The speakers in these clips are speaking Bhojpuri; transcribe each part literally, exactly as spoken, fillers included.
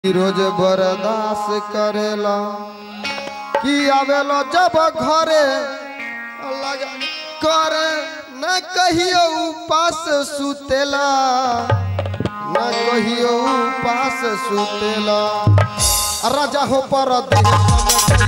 रोज बर्दाश्त करेला कि आवेलो जब घरे लगा करे न कहियो उपास सुतेला न कहियो उपास सुतेला राजा हो परदेश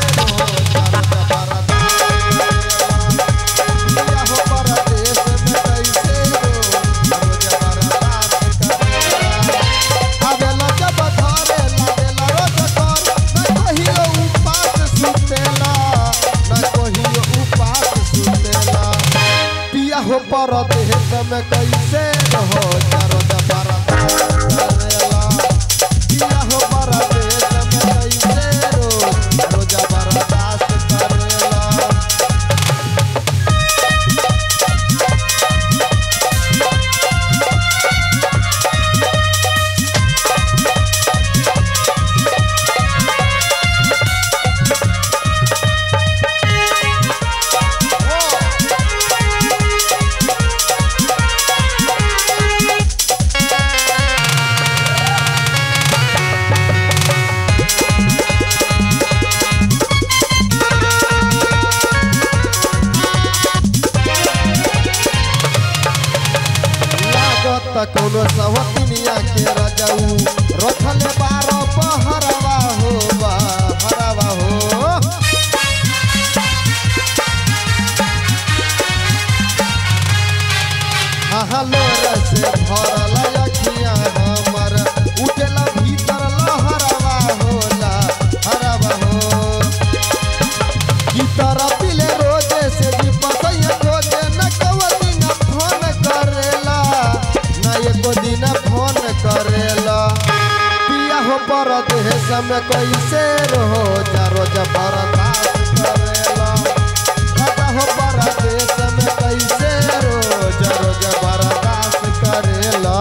हो परदेश में कैसे रहो चारो जबारा करेला पिया हो परदेश में कैसे रहो चारो जबारा दास करेला कौनो सवतिनिया के रजाऊ रखले बारो पहरवा हो बहरवा हो हलोर से भरल अखियां हमर उठला भीतर लहरवा होला हरवा हो की तरह पिले रोजे से दीपसैया खोजे न कवती न फोन करेला एको दिन फोन करेला पिया हो परदेश में कैसे रहो चारो जबरदस्त करेला राजा हो परदेश में कैसे रहो चारो जबरदस्त करेला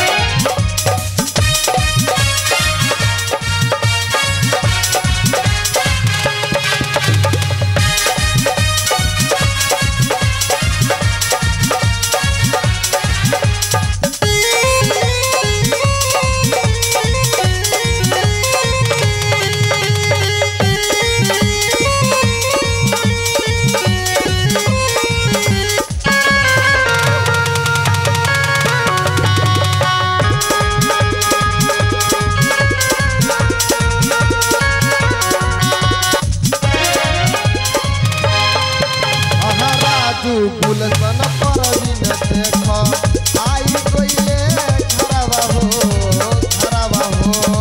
गुलशन परवीन देखो आई कोइले खराबा हो खराबा हो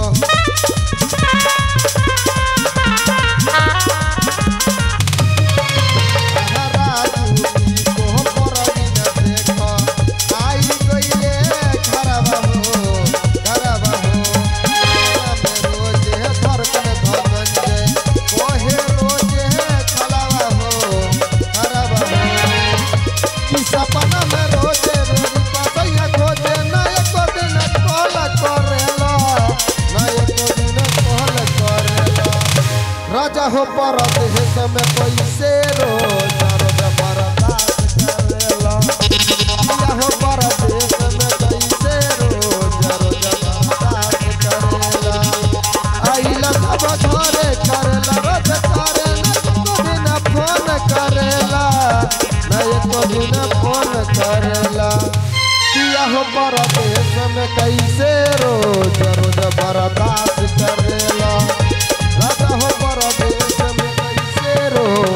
राजू को परवीन देखो आई कोइले खराबा हो खराबा हो रोजे धड़कन धनंजय कोहे रोजे खलावा हो खराबा हो सपना में रोजे रोज पसैया खोजे न एको दिन कॉल करेला न एको दिन कॉल करेला राजा हो परदेश में कैसे रोज चारो जबरदस्त करेला पिया हो परदेश में कैसे रोज चारो जबरदस्त करेला आइला सब घरे करेला रोज करे न एको दिन फोन करेला न एको दिन फोन करेला पिया हो परदेश में कैसे रोज रोज बर्दाश्त करेला राजा हो परदेश में कैसे रोज